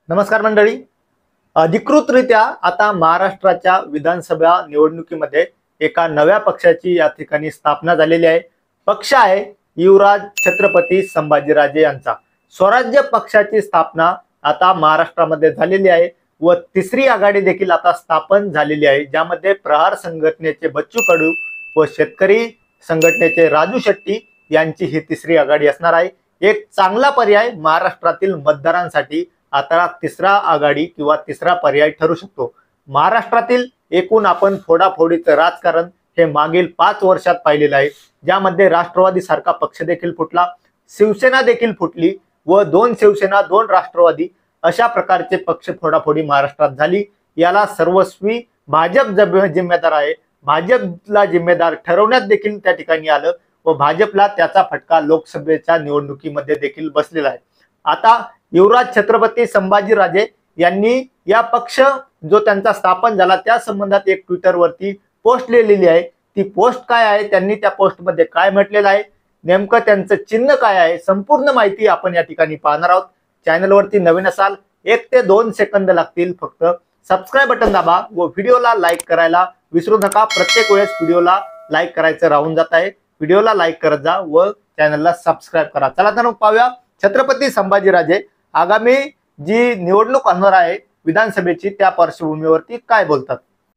नमस्कार मंडळी। अधिकृतरित्या आता महाराष्ट्राच्या विधानसभा निवडणुकीमध्ये एका नव्या पक्षाची या ठिकाणी स्थापना झालेली आहे। पक्ष आहे युवराज छत्रपती संभाजीराजे यांचा। स्वराज्य पक्षाची स्थापना आता महाराष्ट्रामध्ये झालेली आहे व तिसरी आघाडी देखील आता स्थापन झालेली आहे, ज्यामध्ये प्रहार संघटनेचे बच्चू कडू व शेतकरी संघटनेचे राजू शेट्टी यांची ही तिसरी आघाडी असणार आहे। एक चांगला पर्याय महाराष्ट्रातील मतदारांसाठी आता तिसरा आघाडी किंवा तिसरा पर्याय ठरू शकतो। महाराष्ट्रातील एकूण आपण फोडाफोडीचं राजकारण हे मागील 5 वर्षात पाहिलेलं आहे, ज्यामध्ये राष्ट्रवादी सारखा पक्ष देखील फुटला, शिवसेना देखील फुटली व 2 शिवसेना 2 राष्ट्रवादी अशा प्रकारचे पक्ष फोडाफोडी महाराष्ट्रात झाली। याला सर्वस्वी भाजप जिम्मेदार आहे। भाजपला जिम्मेदार ठरवण्यात देखील त्या ठिकाणी आलं व भाजपला त्याचा फटका लोकसभेच्या निवडणुकीमध्ये देखील बसलेला आहे। आता युवराज छत्रपती संभाजीराजे यांनी या पक्ष जो त्यांचा स्थापन झाला त्या संबंधात एक ट्विटरवरती पोस्ट लिहिलेली आहे। ती पोस्ट काय आहे, त्यांनी त्या पोस्टमध्ये काय म्हटलेलं आहे, नेमकं त्यांचं चिन्ह काय आहे, संपूर्ण माहिती आपण या ठिकाणी पाहणार आहोत। चॅनलवरती नवीन असाल 1 ते 2 सेकंद लागतील, फक्त सबस्क्राइब बटन दाबा व व्हिडिओला लाईक करायला विसरू नका। प्रत्येक वेळेस व्हिडिओला लाईक करायचं राहून जात आहे, व्हिडिओला लाईक करत जा व चॅनलला सबस्क्राइब करा। चला तर पाहूया छत्रपती संभाजीराजे आगामी जी निवडणूक होणार आहे विधानसभेची त्या पार्श्वभूमीवरती काय बोलतात।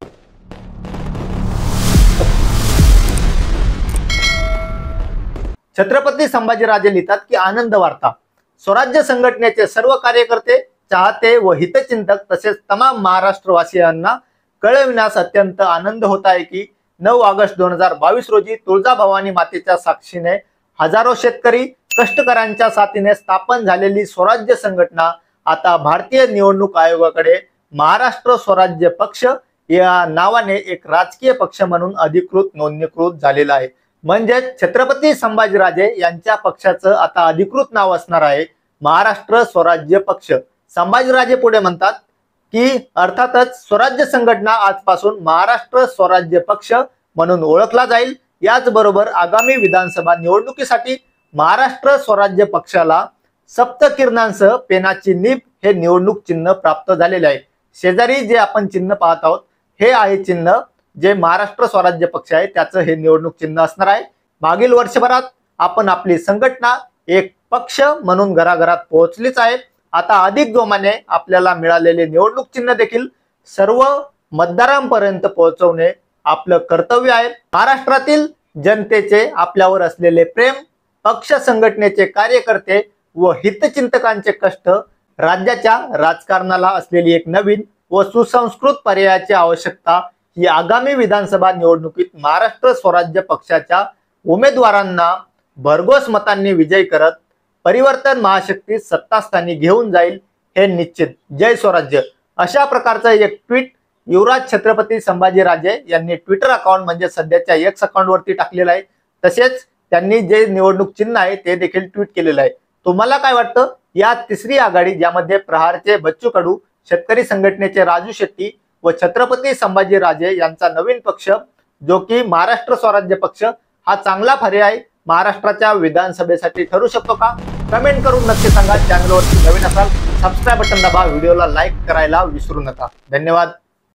छत्रपती संभाजीराजे लिहितात की आनंद वार्ता। स्वराज्य संघटनेचे सर्व कार्यकर्ते, चाहते व हितचिंतक तसेच तमाम महाराष्ट्रवासियांना कळविण्यास अत्यंत आनंद होत आहे की 9 ऑगस्ट 2022 रोजी तुळजाभवानी मातेच्या साक्षीने हजारो शेतकरी कष्टकऱ्यांच्या साथीने स्थापन झालेली स्वराज्य संघटना आता भारतीय निवडणूक आयोगाकडे महाराष्ट्र स्वराज्य पक्ष या नावाने एक राजकीय पक्ष म्हणून अधिकृत नोंदणीकृत झालेला आहे। म्हणजे छत्रपती संभाजीराजे यांच्या पक्षाचं आता अधिकृत नाव असणार आहे महाराष्ट्र स्वराज्य पक्ष। संभाजीराजे पुढे म्हणतात की अर्थातच स्वराज्य संघटना आजपासून महाराष्ट्र स्वराज्य पक्ष म्हणून ओळखला जाईल। याचबरोबर आगामी विधानसभा निवडणुकीसाठी महाराष्ट्र स्वराज्य पक्षाला सप्तकिरणांसह पेनाची नीब हे निवडणूक चिन्ह प्राप्त झालेले आहे। शेजारी जे आपण चिन्ह पाहत आहोत हे आहे चिन्ह जे महाराष्ट्र स्वराज्य पक्ष आहे त्याचं हे निवडणूक चिन्ह असणार आहे। मागील वर्षभरात आपण आपली संघटना एक पक्ष म्हणून घराघरात पोहोचलीच आहे। आता अधिक जोमाने आपल्याला मिळालेले निवडणूक चिन्ह देखील सर्व मतदारांपर्यंत पोहोचवणे आपलं कर्तव्य आहे। महाराष्ट्रातील जनतेचे आपल्यावर असलेले प्रेम, पक्ष संघटनेचे कार्यकर्ते व हितचिंतकांचे कष्ट, राज्याच्या राजकारणाला असलेली एक नवीन व सुसंस्कृत पर्यायाची आवश्यकता ही आगामी विधानसभा निवडणुकीत महाराष्ट्र स्वराज्य पक्षाच्या उमेदवारांना भरघोस मतांनी विजयी करत परिवर्तन महाशक्ती सत्तास्थानी घेऊन जाईल हे निश्चित। जय स्वराज्य अशा प्रकारचं एक ट्विट युवराज छत्रपती संभाजीराजे यांनी ट्विटर अकाउंट म्हणजे सध्याच्या X अकाउंटवरती टाकलेलं आहे। तसेच त्यांनी जे निवडणूक चिन्ह आहे ते देखील ट्विट केलेलं आहे। तुम्हाला काय वाटतं, या तिसरी आघाडी ज्यामध्ये प्रहारचे बच्चू कडू, शेतकरी संघटनेचे राजू शेट्टी व छत्रपती संभाजीराजे यांचा नवीन पक्ष जो की महाराष्ट्र स्वराज्य पक्ष हा चांगला पर्याय महाराष्ट्राच्या विधानसभेसाठी ठरू शकतो का? कमेंट करून नक्की सांगा। चॅनलवरती नवीन असाल सबस्क्राइब बटन दाबा, व्हिडिओला लाईक करायला विसरू नका। धन्यवाद।